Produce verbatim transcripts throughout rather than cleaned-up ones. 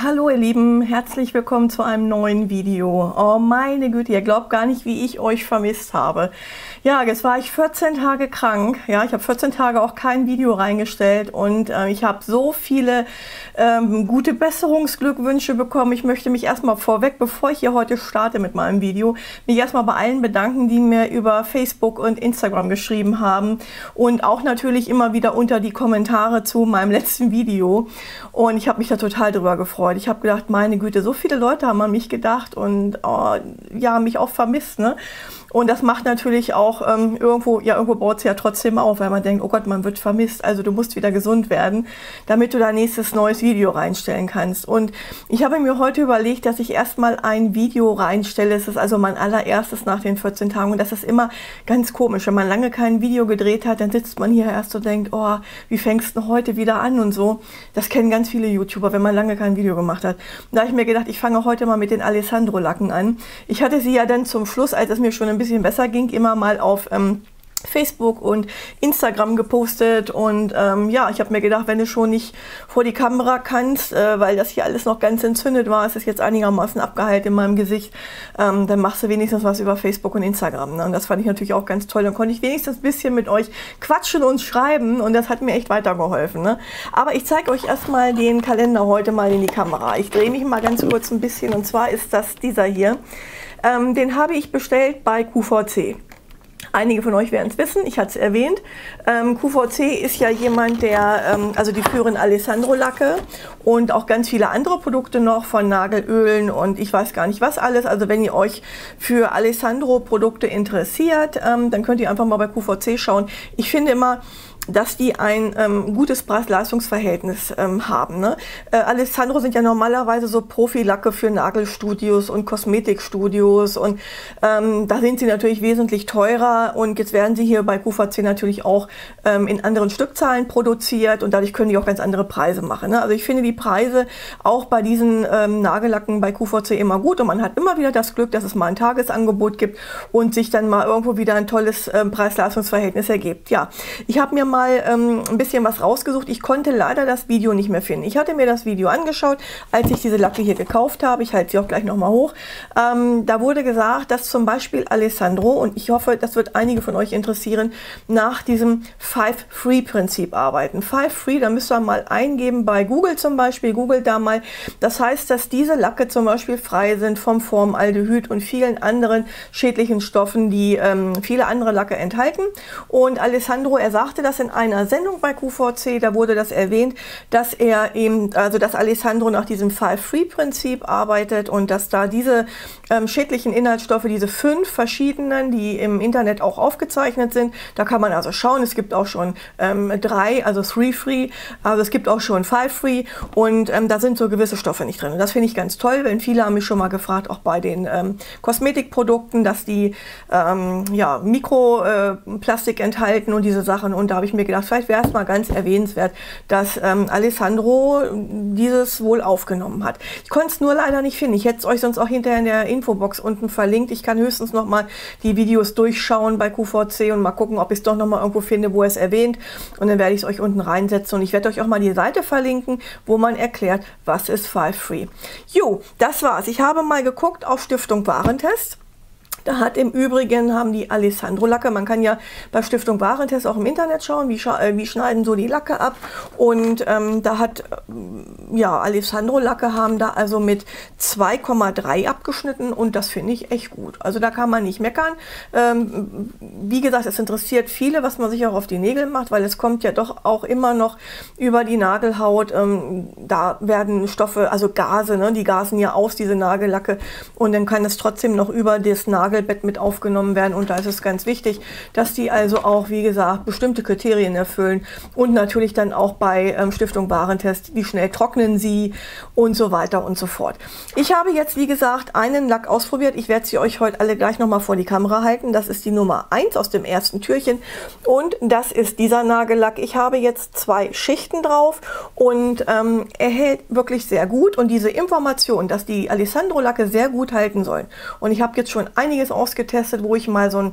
Hallo ihr Lieben, herzlich willkommen zu einem neuen Video. Oh meine Güte, ihr glaubt gar nicht, wie ich euch vermisst habe. Ja, jetzt war ich vierzehn Tage krank. Ja, ich habe vierzehn Tage auch kein Video reingestellt und äh, ich habe so viele ähm, gute Besserungsglückwünsche bekommen. Ich möchte mich erstmal vorweg, bevor ich hier heute starte mit meinem Video, mich erstmal bei allen bedanken, die mir über Facebook und Instagram geschrieben haben und auch natürlich immer wieder unter die Kommentare zu meinem letzten Video. Und ich habe mich da total drüber gefreut. Ich habe gedacht, meine Güte, so viele Leute haben an mich gedacht und oh, ja, mich auch vermisst, ne? Und das macht natürlich auch ähm, irgendwo, ja, irgendwo baut es ja trotzdem auf, weil man denkt, oh Gott, man wird vermisst, also du musst wieder gesund werden, damit du dein nächstes neues Video reinstellen kannst. Und ich habe mir heute überlegt, dass ich erstmal ein Video reinstelle. Es ist also mein allererstes nach den vierzehn Tagen und das ist immer ganz komisch. Wenn man lange kein Video gedreht hat, dann sitzt man hier erst und denkt, oh, wie fängst du heute wieder an und so. Das kennen ganz viele YouTuber, wenn man lange kein Video gemacht hat. Und da habe ich mir gedacht, ich fange heute mal mit den Alessandro-Lacken an. Ich hatte sie ja dann zum Schluss, als es mir schon ein bisschen besser ging, immer mal auf ähm, Facebook und Instagram gepostet und ähm, ja, ich habe mir gedacht, wenn du schon nicht vor die Kamera kannst, äh, weil das hier alles noch ganz entzündet war, es ist jetzt einigermaßen abgeheilt in meinem Gesicht, ähm, dann machst du wenigstens was über Facebook und Instagram, ne? Und das fand ich natürlich auch ganz toll, dann konnte ich wenigstens ein bisschen mit euch quatschen und schreiben und das hat mir echt weitergeholfen, ne? Aber ich zeige euch erstmal den Kalender heute mal in die Kamera. Ich drehe mich mal ganz kurz ein bisschen und zwar ist das dieser hier. Ähm, den habe ich bestellt bei Q V C. Einige von euch werden es wissen, ich hatte es erwähnt. Ähm, Q V C ist ja jemand, der, ähm, also die führen Alessandro-Lacke und auch ganz viele andere Produkte noch von Nagelölen und ich weiß gar nicht was alles. Also wenn ihr euch für Alessandro-Produkte interessiert, ähm, dann könnt ihr einfach mal bei Q V C schauen. Ich finde immer, dass die ein ähm, gutes Preis-Leistungs-Verhältnis ähm, haben. Ne? Äh, Alessandro sind ja normalerweise so Profilacke für Nagelstudios und Kosmetikstudios und ähm, da sind sie natürlich wesentlich teurer und jetzt werden sie hier bei Q V C natürlich auch ähm, in anderen Stückzahlen produziert und dadurch können die auch ganz andere Preise machen. Ne? Also ich finde die Preise auch bei diesen ähm, Nagellacken bei Q V C immer gut und man hat immer wieder das Glück, dass es mal ein Tagesangebot gibt und sich dann mal irgendwo wieder ein tolles ähm, Preis-Leistungs-Verhältnis ergibt. Ja, ich habe mir mal ähm, ein bisschen was rausgesucht. Ich konnte leider das Video nicht mehr finden. Ich hatte mir das Video angeschaut, als ich diese Lacke hier gekauft habe. Ich halte sie auch gleich nochmal hoch. Ähm, da wurde gesagt, dass zum Beispiel Alessandro, und ich hoffe, das wird einige von euch interessieren, nach diesem Five Free Prinzip arbeiten. Five Free, da müsst ihr mal eingeben bei Google zum Beispiel. Googelt da mal. Das heißt, dass diese Lacke zum Beispiel frei sind vom Formaldehyd und vielen anderen schädlichen Stoffen, die ähm, viele andere Lacke enthalten. Und Alessandro, er sagte das in einer Sendung bei Q V C, da wurde das erwähnt, dass er eben, also dass Alessandro nach diesem Five-Free-Prinzip arbeitet und dass da diese ähm, schädlichen Inhaltsstoffe, diese fünf verschiedenen, die im Internet auch aufgezeichnet sind, da kann man also schauen, es gibt auch schon ähm, drei, also Three-Free, also es gibt auch schon Five-Free und ähm, da sind so gewisse Stoffe nicht drin. Und das finde ich ganz toll, denn viele haben mich schon mal gefragt, auch bei den ähm, Kosmetikprodukten, dass die ähm, ja, Mikroplastik äh, enthalten und diese Sachen und da habe ich mir gedacht, vielleicht wäre es mal ganz erwähnenswert, dass ähm, Alessandro dieses wohl aufgenommen hat. Ich konnte es nur leider nicht finden. Ich hätte es euch sonst auch hinterher in der Infobox unten verlinkt. Ich kann höchstens noch mal die Videos durchschauen bei Q V C und mal gucken, ob ich es doch noch mal irgendwo finde, wo er es erwähnt. Und dann werde ich es euch unten reinsetzen und ich werde euch auch mal die Seite verlinken, wo man erklärt, was ist Five Free. Jo, das war's. Ich habe mal geguckt auf Stiftung Warentest. Da hat im Übrigen, haben die Alessandro-Lacke, man kann ja bei Stiftung Warentest auch im Internet schauen, wie, äh, wie schneiden so die Lacke ab. Und ähm, da hat, äh, ja, Alessandro-Lacke haben da also mit zwei Komma drei abgeschnitten und das finde ich echt gut. Also da kann man nicht meckern. Ähm, wie gesagt, es interessiert viele, was man sich auch auf die Nägel macht, weil es kommt ja doch auch immer noch über die Nagelhaut. Ähm, da werden Stoffe, also Gase, ne, die gasen ja aus, diese Nagellacke. Und dann kann es trotzdem noch über das Nagel Nagelbett mit aufgenommen werden und da ist es ganz wichtig, dass die also auch, wie gesagt, bestimmte Kriterien erfüllen und natürlich dann auch bei ähm, Stiftung Warentest, wie schnell trocknen sie und so weiter und so fort. Ich habe jetzt, wie gesagt, einen Lack ausprobiert. Ich werde sie euch heute alle gleich nochmal vor die Kamera halten. Das ist die Nummer eins aus dem ersten Türchen und das ist dieser Nagellack. Ich habe jetzt zwei Schichten drauf und ähm, er hält wirklich sehr gut und diese Information, dass die Alessandro-Lacke sehr gut halten sollen und ich habe jetzt schon einige ausgetestet, wo ich mal so ein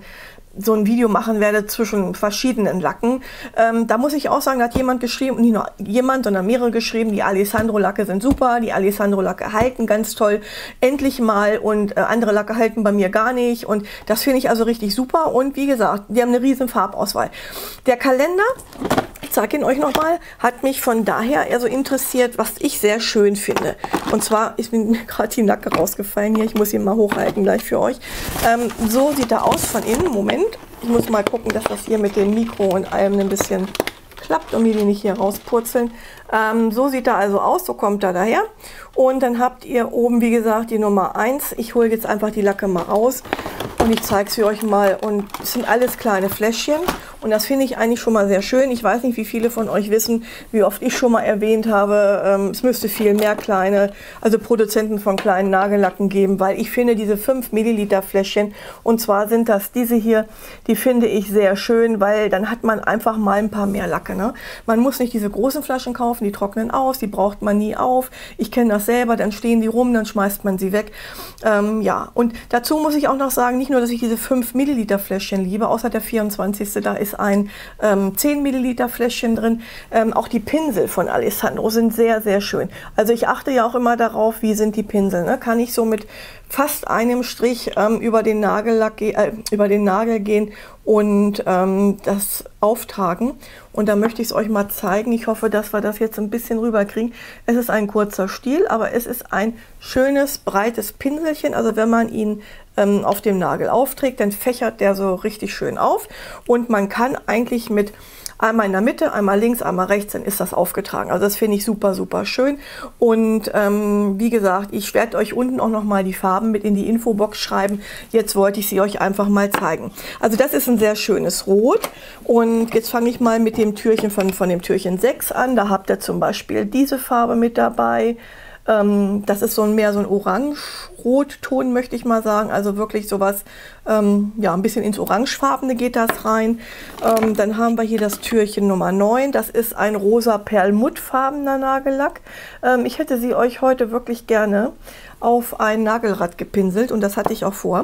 so ein Video machen werde zwischen verschiedenen Lacken. Ähm, da muss ich auch sagen, da hat jemand geschrieben, nicht nur jemand, sondern mehrere geschrieben, die Alessandro-Lacke sind super, die Alessandro-Lacke halten ganz toll, endlich mal, und äh, andere Lacke halten bei mir gar nicht, und das finde ich also richtig super, und wie gesagt, die haben eine riesen Farbauswahl. Der Kalender, ich zeige ihn euch nochmal, hat mich von daher eher so interessiert, was ich sehr schön finde. Und zwar ist mir gerade die Lacke rausgefallen hier, ich muss ihn mal hochhalten gleich für euch. Ähm, so sieht er aus von innen, Moment. Ich muss mal gucken, dass das hier mit dem Mikro und allem ein bisschen klappt und mir die nicht hier rauspurzeln. Ähm, so sieht er also aus, so kommt er daher. Und dann habt ihr oben, wie gesagt, die Nummer eins. Ich hole jetzt einfach die Lacke mal raus und ich zeige sie euch mal. Und es sind alles kleine Fläschchen. Und das finde ich eigentlich schon mal sehr schön. Ich weiß nicht, wie viele von euch wissen, wie oft ich schon mal erwähnt habe, ähm, es müsste viel mehr kleine, also Produzenten von kleinen Nagellacken geben, weil ich finde diese fünf Milliliter Fläschchen, und zwar sind das diese hier, die finde ich sehr schön, weil dann hat man einfach mal ein paar mehr Lacke. Ne? Man muss nicht diese großen Flaschen kaufen, die trocknen aus, die braucht man nie auf. Ich kenne das selber, dann stehen die rum, dann schmeißt man sie weg. Ähm, ja, und dazu muss ich auch noch sagen, nicht nur, dass ich diese fünf Milliliter Fläschchen liebe, außer der vierundzwanzigste, da ist ein ähm, zehn Milliliter Fläschchen drin. Ähm, auch die Pinsel von Alessandro sind sehr, sehr schön. Also ich achte ja auch immer darauf, wie sind die Pinsel. Ne? Kann ich so mit fast einem Strich ähm, über den Nagellack, äh, über den Nagel gehen und ähm, das auftragen. Und da möchte ich es euch mal zeigen. Ich hoffe, dass wir das jetzt ein bisschen rüberkriegen. Es ist ein kurzer Stiel, aber es ist ein schönes, breites Pinselchen. Also wenn man ihn ähm, auf dem Nagel aufträgt, dann fächert der so richtig schön auf. Und man kann eigentlich mit einmal in der Mitte, einmal links, einmal rechts, dann ist das aufgetragen. Also das finde ich super, super schön. Und ähm, wie gesagt, ich werde euch unten auch noch mal die Farben mit in die Infobox schreiben. Jetzt wollte ich sie euch einfach mal zeigen. Also das ist ein sehr schönes Rot. Und jetzt fange ich mal mit dem Türchen von, von dem Türchen sechs an. Da habt ihr zum Beispiel diese Farbe mit dabei. Ähm, das ist so ein, mehr so ein Orange-Rot-Ton, möchte ich mal sagen. Also wirklich sowas, ähm, ja, ein bisschen ins Orangefarbene geht das rein. Ähm, dann haben wir hier das Türchen Nummer neun. Das ist ein rosa perlmuttfarbener Nagellack. Ähm, ich hätte sie euch heute wirklich gerne auf ein Nagelrad gepinselt, und das hatte ich auch vor.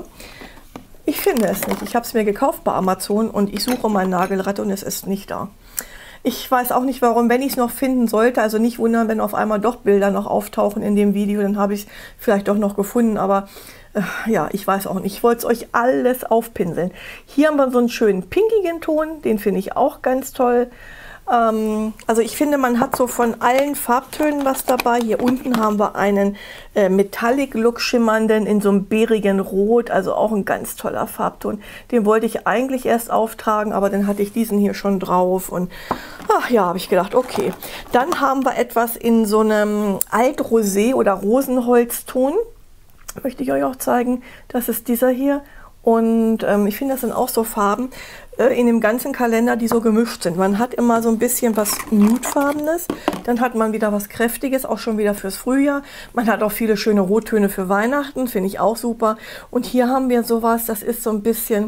Ich finde es nicht. Ich habe es mir gekauft bei Amazon und ich suche mein Nagelrad und es ist nicht da. Ich weiß auch nicht warum, wenn ich es noch finden sollte, also nicht wundern, wenn auf einmal doch Bilder noch auftauchen in dem Video, dann habe ich es vielleicht doch noch gefunden, aber äh, ja, ich weiß auch nicht. Ich wollte es euch alles aufpinseln. Hier haben wir so einen schönen pinkigen Ton, den finde ich auch ganz toll. Ähm, also ich finde, man hat so von allen Farbtönen was dabei. Hier unten haben wir einen äh, Metallic-Look schimmernden in so einem beerigen Rot, also auch ein ganz toller Farbton. Den wollte ich eigentlich erst auftragen, aber dann hatte ich diesen hier schon drauf und ach ja, habe ich gedacht, okay. Dann haben wir etwas in so einem Altrosé oder Rosenholzton. Möchte ich euch auch zeigen. Das ist dieser hier. Und ähm, ich finde, das sind auch so Farben äh, in dem ganzen Kalender, die so gemischt sind. Man hat immer so ein bisschen was Nudefarbenes, dann hat man wieder was Kräftiges, auch schon wieder fürs Frühjahr. Man hat auch viele schöne Rottöne für Weihnachten, finde ich auch super. Und hier haben wir sowas, das ist so ein bisschen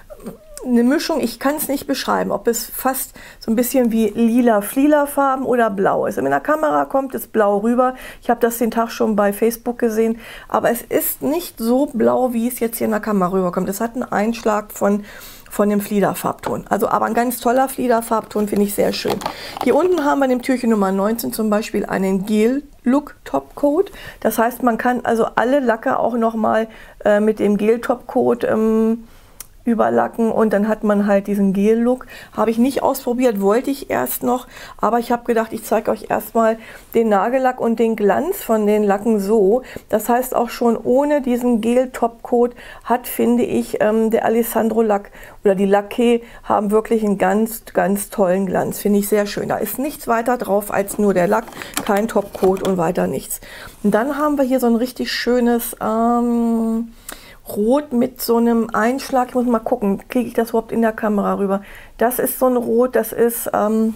eine Mischung, ich kann es nicht beschreiben, ob es fast so ein bisschen wie lila Flila-Farben oder blau ist. In der Kamera kommt es blau rüber. Ich habe das den Tag schon bei Facebook gesehen, aber es ist nicht so blau, wie es jetzt hier in der Kamera rüberkommt. Es hat einen Einschlag von, von dem Flieder-Farbton. Also aber ein ganz toller Flieder-Farbton, finde ich sehr schön. Hier unten haben wir in dem Türchen Nummer neunzehn zum Beispiel einen Gel-Look-Topcoat. Das heißt, man kann also alle Lacke auch nochmal äh, mit dem Gel-Topcoat ähm, überlacken und dann hat man halt diesen Gel-Look. Habe ich nicht ausprobiert, wollte ich erst noch, aber ich habe gedacht, ich zeige euch erstmal den Nagellack und den Glanz von den Lacken so. Das heißt, auch schon ohne diesen Gel-Topcoat hat, finde ich, ähm, der Alessandro-Lack oder die Lacke haben wirklich einen ganz, ganz tollen Glanz. Finde ich sehr schön. Da ist nichts weiter drauf als nur der Lack, kein Topcoat und weiter nichts. Und dann haben wir hier so ein richtig schönes ähm, Rot mit so einem Einschlag. Ich muss mal gucken, kriege ich das überhaupt in der Kamera rüber. Das ist so ein Rot, das ist, ähm,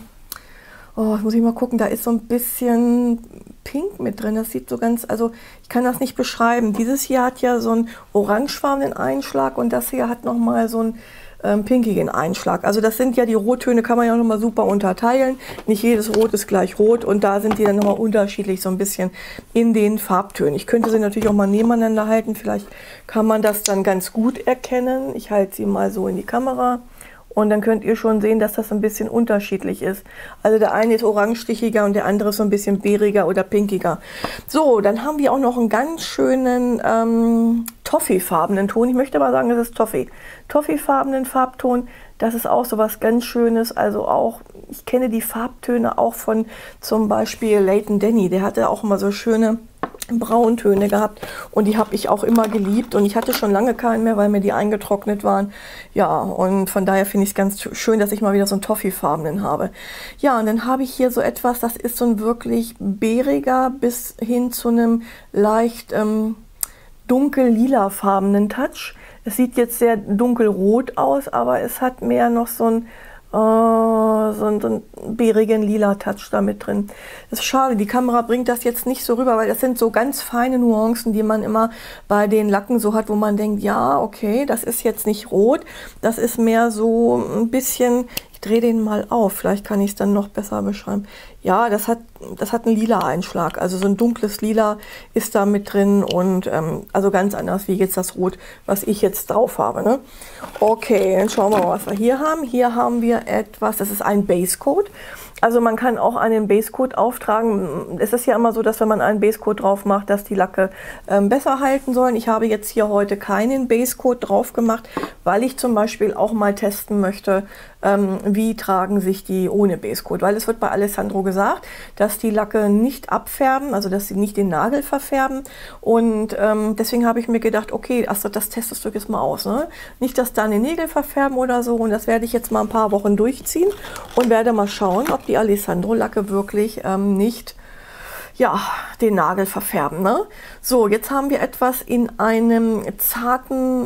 oh, muss ich mal gucken, da ist so ein bisschen Pink mit drin. Das sieht so ganz, also ich kann das nicht beschreiben. Dieses hier hat ja so einen orangefarbenen Einschlag und das hier hat nochmal so ein ähm, pinkigen Einschlag. Also das sind ja die Rottöne, kann man ja auch nochmal super unterteilen. Nicht jedes Rot ist gleich rot und da sind die dann nochmal unterschiedlich so ein bisschen in den Farbtönen. Ich könnte sie natürlich auch mal nebeneinander halten, vielleicht kann man das dann ganz gut erkennen. Ich halte sie mal so in die Kamera. Und dann könnt ihr schon sehen, dass das ein bisschen unterschiedlich ist. Also der eine ist orangestichiger und der andere ist so ein bisschen beeriger oder pinkiger. So, dann haben wir auch noch einen ganz schönen ähm, Toffeefarbenen Ton. Ich möchte aber sagen, das ist Toffee. Toffeefarbenen Farbton, das ist auch so was ganz Schönes. Also auch, ich kenne die Farbtöne auch von zum Beispiel Leighton Denny. Der hatte auch immer so schöne Brauntöne gehabt und die habe ich auch immer geliebt und ich hatte schon lange keinen mehr, weil mir die eingetrocknet waren. Ja, und von daher finde ich es ganz schön, dass ich mal wieder so einen Toffeefarbenen habe. Ja, und dann habe ich hier so etwas, das ist so ein wirklich beeriger bis hin zu einem leicht ähm, dunkel-lila-farbenen Touch. Es sieht jetzt sehr dunkelrot aus, aber es hat mehr noch so ein Oh, so einen, so einen beerigen lila Touch da mit drin. Das ist schade, die Kamera bringt das jetzt nicht so rüber, weil das sind so ganz feine Nuancen, die man immer bei den Lacken so hat, wo man denkt, ja, okay, das ist jetzt nicht rot, das ist mehr so ein bisschen, ich drehe den mal auf, vielleicht kann ich es dann noch besser beschreiben. Ja, das hat, das hat einen lila Einschlag, also so ein dunkles Lila ist da mit drin und ähm, also ganz anders wie jetzt das Rot, was ich jetzt drauf habe. Ne? Okay, dann schauen wir mal, was wir hier haben. Hier haben wir etwas, das ist ein Basecoat. Also man kann auch einen Basecoat auftragen. Es ist ja immer so, dass wenn man einen Basecoat drauf macht, dass die Lacke ähm, besser halten sollen. Ich habe jetzt hier heute keinen Basecoat drauf gemacht, weil ich zum Beispiel auch mal testen möchte, ähm, wie tragen sich die ohne Basecoat. Weil es wird bei Alessandro gesagt, dass die Lacke nicht abfärben, also dass sie nicht den Nagel verfärben. Und ähm, deswegen habe ich mir gedacht, okay, Astrid, das testest du jetzt mal aus. Ne? Nicht, dass deine Nägel verfärben oder so. Und das werde ich jetzt mal ein paar Wochen durchziehen und werde mal schauen, ob die Alessandro-Lacke wirklich ähm, nicht ja, den Nagel verfärben. Ne? So, jetzt haben wir etwas in einem zarten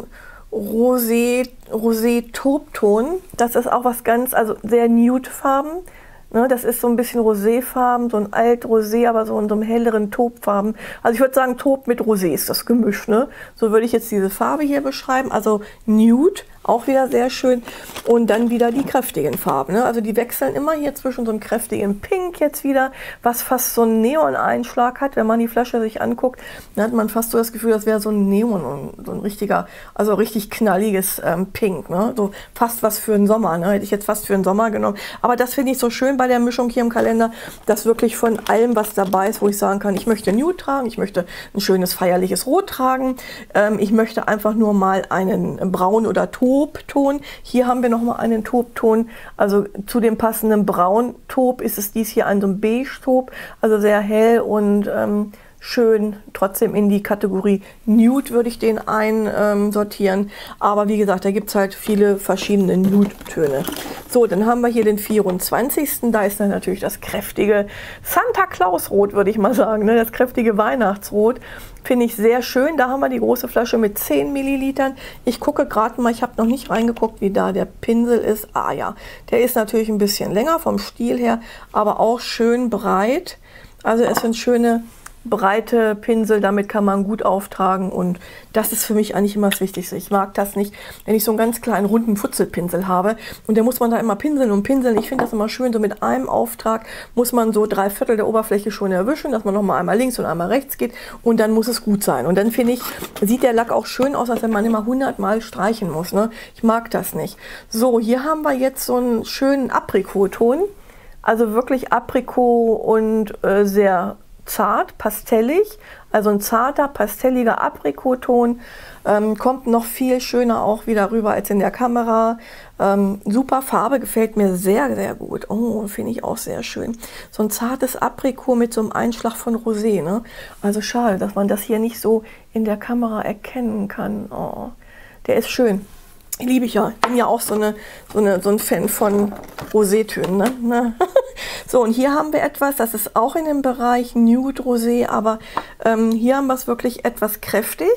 Rosé, Rosé-Taubton. Das ist auch was ganz, also sehr nude-farben. Ne, das ist so ein bisschen Roséfarben, so ein Alt-Rosé, aber so in so einem helleren Taubfarben. Also ich würde sagen, Taub mit Rosé ist das Gemisch. Ne? So würde ich jetzt diese Farbe hier beschreiben. Also Nude, auch wieder sehr schön. Und dann wieder die kräftigen Farben. Ne? Also die wechseln immer hier zwischen so einem kräftigen Pink jetzt wieder, was fast so einen Neon-Einschlag hat. Wenn man die Flasche sich anguckt, dann hat man fast so das Gefühl, das wäre so ein Neon, so ein richtiger, also richtig knalliges ähm, Pink. Ne? So fast was für den Sommer. Ne? Hätte ich jetzt fast für den Sommer genommen. Aber das finde ich so schön bei der Mischung hier im Kalender, dass wirklich von allem was dabei ist, wo ich sagen kann, ich möchte Nude tragen, ich möchte ein schönes feierliches Rot tragen, ähm, ich möchte einfach nur mal einen Braun- oder Taubton. Hier haben wir noch mal einen Taubton, also zu dem passenden Braun-Taub ist es dies hier ein so ein Beige-Taub, also sehr hell und ähm, schön, trotzdem in die Kategorie Nude würde ich den einsortieren. Ähm, Aber wie gesagt, da gibt es halt viele verschiedene Nude-Töne. So, dann haben wir hier den vierundzwanzigsten Da ist dann natürlich das kräftige Santa Claus-Rot, würde ich mal sagen. Ne? Das kräftige Weihnachtsrot. Finde ich sehr schön. Da haben wir die große Flasche mit zehn Millilitern. Ich gucke gerade mal, ich habe noch nicht reingeguckt, wie da der Pinsel ist. Ah ja, der ist natürlich ein bisschen länger vom Stil her, aber auch schön breit. Also es sind schöne breite Pinsel, damit kann man gut auftragen und das ist für mich eigentlich immer das Wichtigste. Ich mag das nicht, wenn ich so einen ganz kleinen runden Futzelpinsel habe und da muss man da immer pinseln und pinseln. Ich finde das immer schön, so mit einem Auftrag muss man so drei Viertel der Oberfläche schon erwischen, dass man noch mal einmal links und einmal rechts geht und dann muss es gut sein. Und dann finde ich, sieht der Lack auch schön aus, als wenn man immer hundert Mal streichen muss. Ne? Ich mag das nicht. So, hier haben wir jetzt so einen schönen Aprikotton, also wirklich Aprikot und äh, sehr zart, pastellig, also ein zarter, pastelliger Aprikotton, ähm, kommt noch viel schöner auch wieder rüber als in der Kamera. Ähm, super Farbe, gefällt mir sehr, sehr gut. Oh, finde ich auch sehr schön. So ein zartes Aprikot mit so einem Einschlag von Rosé. Ne? Also schade, dass man das hier nicht so in der Kamera erkennen kann. Oh, der ist schön. Liebe ich ja. Ich bin ja auch so, eine, so, eine, so ein Fan von Rosétönen. Ne? So, und hier haben wir etwas, das ist auch in dem Bereich Nude Rosé, aber ähm, hier haben wir es wirklich etwas kräftig.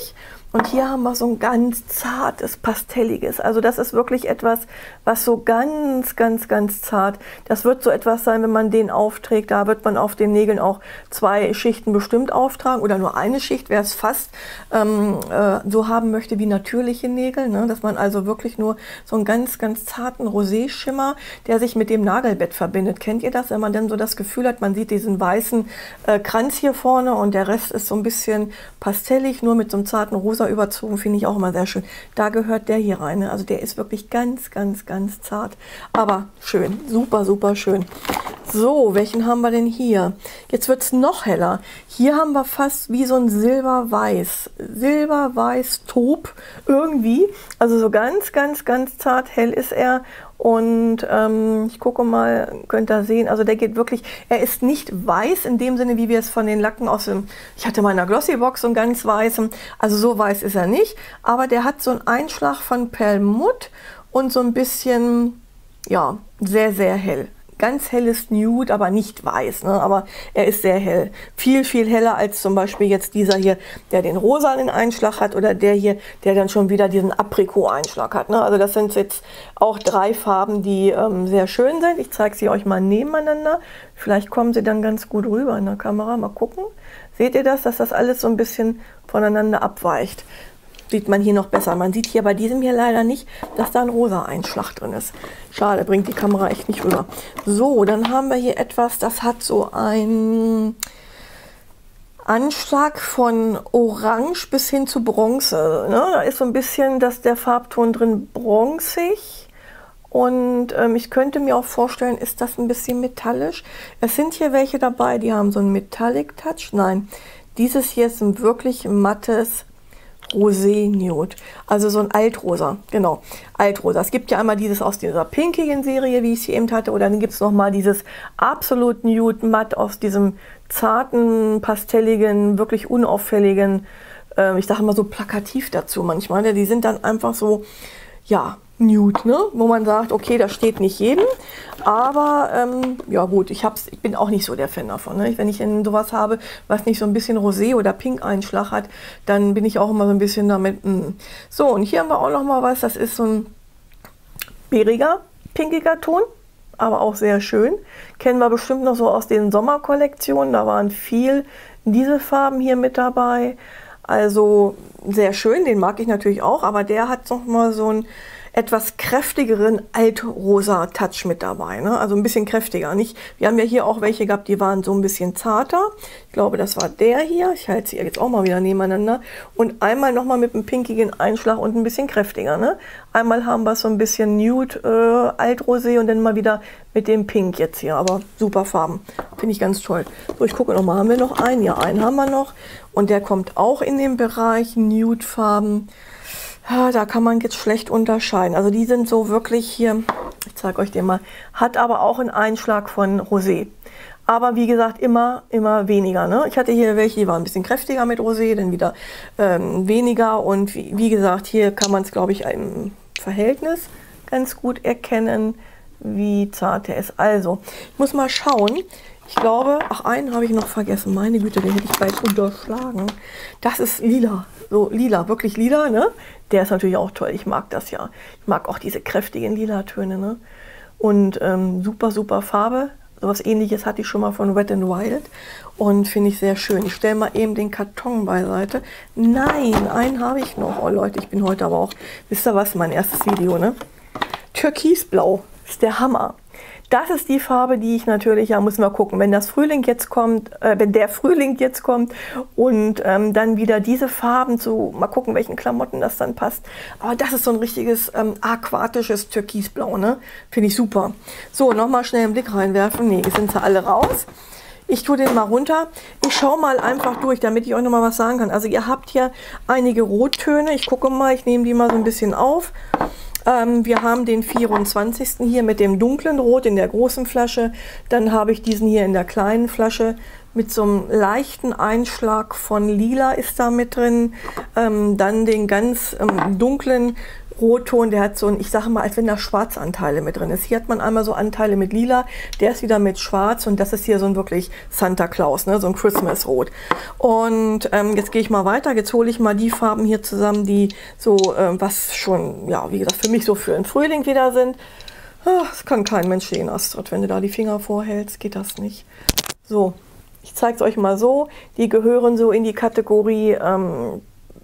Und hier haben wir so ein ganz zartes, pastelliges. Also das ist wirklich etwas, was so ganz, ganz, ganz zart. Das wird so etwas sein, wenn man den aufträgt. Da wird man auf den Nägeln auch zwei Schichten bestimmt auftragen oder nur eine Schicht, wer es fast ähm, äh, so haben möchte wie natürliche Nägel. Ne? Dass man also wirklich nur so einen ganz, ganz zarten Rosé-Schimmer, der sich mit dem Nagelbett verbindet. Kennt ihr das, wenn man dann so das Gefühl hat, man sieht diesen weißen äh, Kranz hier vorne und der Rest ist so ein bisschen pastellig, nur mit so einem zarten Rosa überzogen, finde ich auch immer sehr schön. Da gehört der hier rein. Ne? Also der ist wirklich ganz, ganz, ganz zart. Aber schön. Super, super schön. So, welchen haben wir denn hier? Jetzt wird es noch heller. Hier haben wir fast wie so ein Silberweiß. Silberweiß-Taub irgendwie. Also so ganz, ganz, ganz zart hell ist er. Und ähm, ich gucke mal, könnt ihr sehen, also der geht wirklich, er ist nicht weiß in dem Sinne, wie wir es von den Lacken aus dem, ich hatte mal in der Glossybox so einen ganz weißen, also so weiß ist er nicht, aber der hat so einen Einschlag von Perlmutt und so ein bisschen, ja, sehr, sehr hell. Ganz helles Nude, aber nicht weiß, ne? Aber er ist sehr hell. Viel, viel heller als zum Beispiel jetzt dieser hier, der den rosanen Einschlag hat oder der hier, der dann schon wieder diesen Aprikot-Einschlag hat. Ne? Also das sind jetzt auch drei Farben, die ähm, sehr schön sind. Ich zeige sie euch mal nebeneinander. Vielleicht kommen sie dann ganz gut rüber in der Kamera. Mal gucken. Seht ihr das, dass das alles so ein bisschen voneinander abweicht? Sieht man hier noch besser. Man sieht hier bei diesem hier leider nicht, dass da ein rosa Einschlag drin ist. Schade, bringt die Kamera echt nicht rüber. So, dann haben wir hier etwas, das hat so einen Anschlag von Orange bis hin zu Bronze. Ne? Da ist so ein bisschen, dass der Farbton drin bronzig. Und ähm, ich könnte mir auch vorstellen, ist das ein bisschen metallisch. Es sind hier welche dabei, die haben so einen Metallic Touch. Nein, dieses hier ist ein wirklich mattes Rosé Nude, also so ein Altrosa, genau, Altrosa. Es gibt ja einmal dieses aus dieser pinkigen Serie, wie ich sie eben hatte, oder dann gibt es noch mal dieses absolut Nude Matt aus diesem zarten, pastelligen, wirklich unauffälligen, äh, ich sage mal so plakativ dazu manchmal, ne? Die sind dann einfach so, ja, Nude, ne? Wo man sagt, okay, das steht nicht jedem, aber ähm, ja gut, ich, hab's, ich bin auch nicht so der Fan davon. Ne? Wenn ich in sowas habe, was nicht so ein bisschen Rosé oder Pink Einschlag hat, dann bin ich auch immer so ein bisschen damit. Mh. So, und hier haben wir auch noch mal was, das ist so ein beeriger, pinkiger Ton, aber auch sehr schön. Kennen wir bestimmt noch so aus den Sommerkollektionen, da waren viel diese Farben hier mit dabei. Also sehr schön, den mag ich natürlich auch, aber der hat noch mal so ein etwas kräftigeren Altrosa Touch mit dabei, ne? Also ein bisschen kräftiger. Nicht? Wir haben ja hier auch welche gehabt, die waren so ein bisschen zarter. Ich glaube, das war der hier. Ich halte sie jetzt auch mal wieder nebeneinander. Und einmal nochmal mit einem pinkigen Einschlag und ein bisschen kräftiger. Ne? Einmal haben wir so ein bisschen Nude äh, Altrosé und dann mal wieder mit dem Pink jetzt hier. Aber super Farben. Finde ich ganz toll. So, ich gucke nochmal. Haben wir noch einen? Ja, einen haben wir noch. Und der kommt auch in den Bereich Nude Farben. Ja, da kann man jetzt schlecht unterscheiden. Also die sind so wirklich hier, ich zeige euch den mal, hat aber auch einen Einschlag von Rosé. Aber wie gesagt, immer, immer weniger. Ne? Ich hatte hier welche, die waren ein bisschen kräftiger mit Rosé, dann wieder ähm, weniger. Und wie, wie gesagt, hier kann man es, glaube ich, im Verhältnis ganz gut erkennen, wie zart er ist. Also, ich muss mal schauen. Ich glaube, ach, einen habe ich noch vergessen. Meine Güte, den hätte ich gleich unterschlagen. Das ist lila. So lila, wirklich lila, ne? Der ist natürlich auch toll. Ich mag das ja. Ich mag auch diese kräftigen lila Töne, ne? Und ähm, super, super Farbe. So was Ähnliches hatte ich schon mal von Wet n Wild. Und finde ich sehr schön. Ich stelle mal eben den Karton beiseite. Nein, einen habe ich noch. Oh Leute, ich bin heute aber auch, wisst ihr was, mein erstes Video, ne? Türkisblau ist der Hammer. Das ist die Farbe, die ich natürlich, ja, muss mal gucken, wenn das Frühling jetzt kommt, äh, wenn der Frühling jetzt kommt und ähm, dann wieder diese Farben zu, mal gucken, welchen Klamotten das dann passt. Aber das ist so ein richtiges ähm, aquatisches Türkisblau, ne? Finde ich super. So, nochmal schnell einen Blick reinwerfen. Nee, jetzt sind sie alle raus. Ich tue den mal runter. Ich schaue mal einfach durch, damit ich euch noch mal was sagen kann. Also ihr habt hier einige Rottöne. Ich gucke mal, ich nehme die mal so ein bisschen auf. Ähm, wir haben den vierundzwanzigsten hier mit dem dunklen Rot in der großen Flasche. Dann habe ich diesen hier in der kleinen Flasche mit so einem leichten Einschlag von Lila ist da mit drin. Ähm, dann den ganz ähm, dunklen Rotton, der hat so ein, ich sage mal, als wenn da Schwarzanteile mit drin ist. Hier hat man einmal so Anteile mit lila, der ist wieder mit schwarz und das ist hier so ein wirklich Santa Claus, ne? So ein Christmas Rot. Und ähm, jetzt gehe ich mal weiter, jetzt hole ich mal die Farben hier zusammen, die so, ähm, was schon, ja, wie gesagt, für mich so für den Frühling wieder sind. Das kann kein Mensch sehen, Astrid, wenn du da die Finger vorhältst, geht das nicht. So, ich zeige es euch mal so, die gehören so in die Kategorie ähm,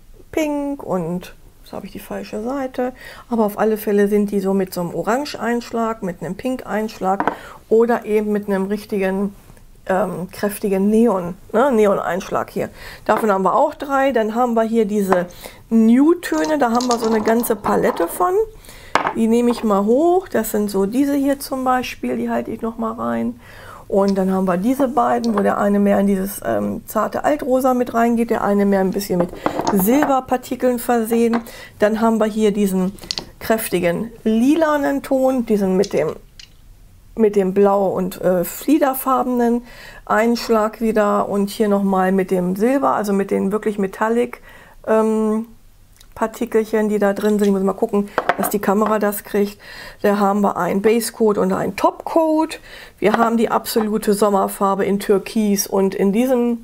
Pink und, jetzt habe ich die falsche Seite, aber auf alle Fälle sind die so mit so einem Orange-Einschlag, mit einem Pink-Einschlag oder eben mit einem richtigen ähm, kräftigen Neon, ne? Neon-Einschlag hier. Davon haben wir auch drei, dann haben wir hier diese Nude-Töne, da haben wir so eine ganze Palette von. Die nehme ich mal hoch, das sind so diese hier zum Beispiel, die halte ich noch mal rein. Und dann haben wir diese beiden, wo der eine mehr in dieses ähm, zarte Altrosa mit reingeht, der eine mehr ein bisschen mit Silberpartikeln versehen. Dann haben wir hier diesen kräftigen lilanen Ton, diesen mit dem, mit dem blau- und äh, fliederfarbenen Einschlag wieder. Und hier nochmal mit dem Silber, also mit den wirklich Metallic ähm, Partikelchen, die da drin sind. Ich muss mal gucken, dass die Kamera das kriegt. Da haben wir einen Basecoat und einen Topcoat. Wir haben die absolute Sommerfarbe in Türkis und in diesem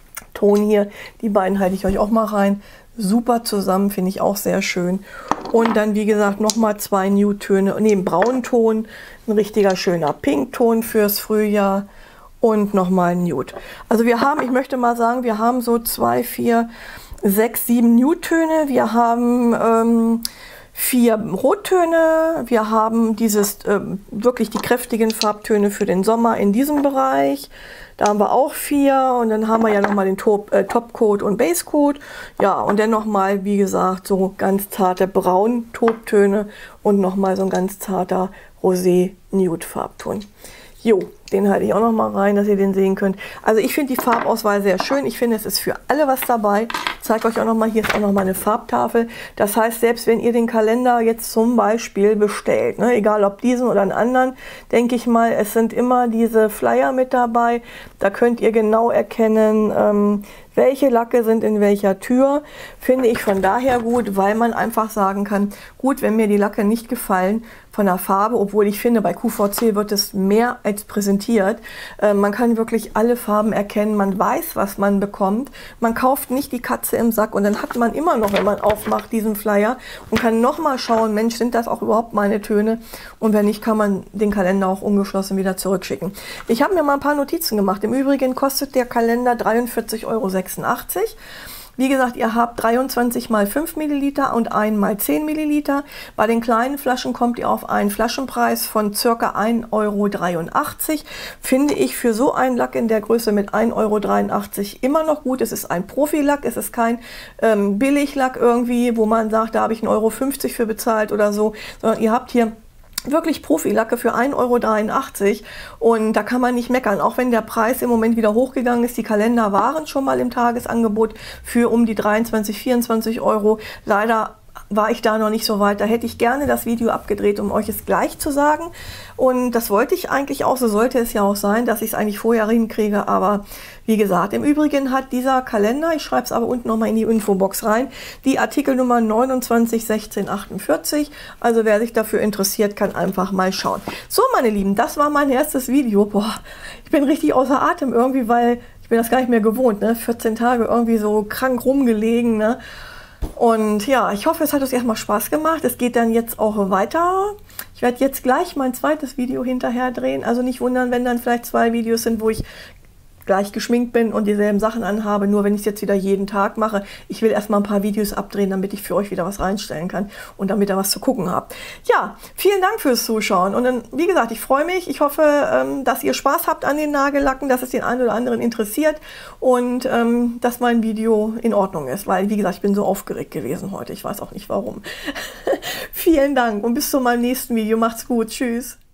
Ton hier. Die beiden halte ich euch auch mal rein. Super zusammen, finde ich auch sehr schön. Und dann, wie gesagt, nochmal zwei Nude-Töne. Neben Braunton, ein richtiger schöner Pinkton fürs Frühjahr. Und nochmal ein Nude. Also wir haben, ich möchte mal sagen, wir haben so zwei, vier, sechs, sieben Nude-Töne, wir haben ähm, vier Rottöne, wir haben dieses ähm, wirklich die kräftigen Farbtöne für den Sommer in diesem Bereich. Da haben wir auch vier und dann haben wir ja nochmal den Top, äh, Topcoat und Basecoat. Ja, und dann nochmal, wie gesagt, so ganz zarte Braun-Toptöne und nochmal so ein ganz zarter Rosé-Nude-Farbton. Jo, den halte ich auch noch mal rein, dass ihr den sehen könnt. Also ich finde die Farbauswahl sehr schön. Ich finde, es ist für alle was dabei. Ich zeige euch auch noch mal, hier ist auch noch mal eine Farbtafel. Das heißt, selbst wenn ihr den Kalender jetzt zum Beispiel bestellt, ne, egal ob diesen oder einen anderen, denke ich mal, es sind immer diese Flyer mit dabei. Da könnt ihr genau erkennen, ähm, welche Lacke sind in welcher Tür. Finde ich von daher gut, weil man einfach sagen kann, gut, wenn mir die Lacke nicht gefallen von der Farbe, obwohl ich finde, bei Q V C wird es mehr als präsentiert. Äh, man kann wirklich alle Farben erkennen, man weiß, was man bekommt. Man kauft nicht die Katze im Sack und dann hat man immer noch, wenn man aufmacht, diesen Flyer und kann noch mal schauen, Mensch, sind das auch überhaupt meine Töne? Und wenn nicht, kann man den Kalender auch ungeschlossen wieder zurückschicken. Ich habe mir mal ein paar Notizen gemacht. Im Übrigen kostet der Kalender dreiundvierzig Euro sechsundachtzig. Wie gesagt, ihr habt dreiundzwanzig mal fünf Milliliter und ein mal zehn Milliliter. Bei den kleinen Flaschen kommt ihr auf einen Flaschenpreis von ca. ein Euro dreiundachtzig. Finde ich für so einen Lack in der Größe mit ein Euro dreiundachtzig immer noch gut. Es ist ein Profilack, es ist kein ähm, Billiglack irgendwie, wo man sagt, da habe ich ein Euro fünfzig für bezahlt oder so, sondern ihr habt hier wirklich Profilacke für ein Euro dreiundachtzig und da kann man nicht meckern, auch wenn der Preis im Moment wieder hochgegangen ist. Die Kalender waren schon mal im Tagesangebot für um die dreiundzwanzig, vierundzwanzig Euro. Leider war ich da noch nicht so weit. Da hätte ich gerne das Video abgedreht, um euch es gleich zu sagen. Und das wollte ich eigentlich auch, so sollte es ja auch sein, dass ich es eigentlich vorher hinkriege. Aber wie gesagt, im Übrigen hat dieser Kalender, ich schreibe es aber unten nochmal in die Infobox rein, die Artikelnummer neunundzwanzig sechzehn achtundvierzig. Also wer sich dafür interessiert, kann einfach mal schauen. So, meine Lieben, das war mein erstes Video. Boah, ich bin richtig außer Atem irgendwie, weil ich bin das gar nicht mehr gewohnt. Ne? vierzehn Tage irgendwie so krank rumgelegen, ne? Und ja, ich hoffe, es hat euch erstmal Spaß gemacht. Es geht dann jetzt auch weiter. Ich werde jetzt gleich mein zweites Video hinterher drehen. Also nicht wundern, wenn dann vielleicht zwei Videos sind, wo ich gleich geschminkt bin und dieselben Sachen anhabe, nur wenn ich es jetzt wieder jeden Tag mache. Ich will erstmal ein paar Videos abdrehen, damit ich für euch wieder was reinstellen kann und damit ihr was zu gucken habt. Ja, vielen Dank fürs Zuschauen und dann, wie gesagt, ich freue mich. Ich hoffe, ähm, dass ihr Spaß habt an den Nagellacken, dass es den einen oder anderen interessiert und ähm, dass mein Video in Ordnung ist, weil, wie gesagt, ich bin so aufgeregt gewesen heute. Ich weiß auch nicht warum. Vielen Dank und bis zu meinem nächsten Video. Macht's gut. Tschüss.